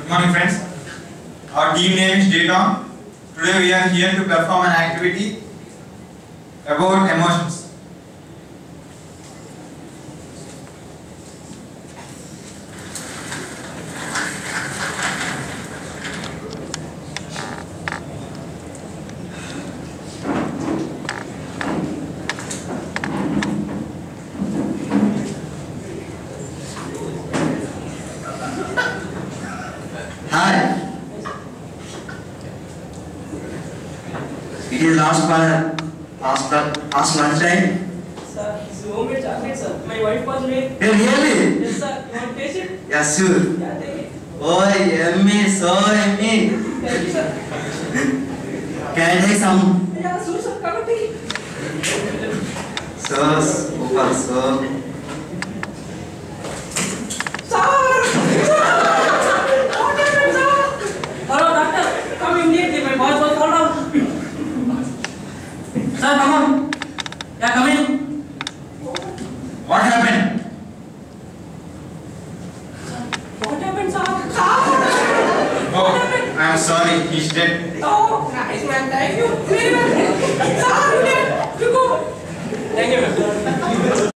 Good morning, friends. Our team name is Dayton. Today we are here to perform an activity about emotions. Hi. It is past lunchtime. Sir, it's homemade chocolate, sir. My wife was made. Hey, really? Yes, sir. You want to taste it? Yes, sure. Yeah, take it. Oh, yummy, so yummy. Thank you, sir. Can I take some? Yeah, sir. Come and take it. So super, so. Hello, doctor. Come immediately. My boss was called out. Sir, come on. Yeah, come in. What happened? What happened, sir? Oh, I am sorry. He's dead. Oh, nice man. Thank you. Very well.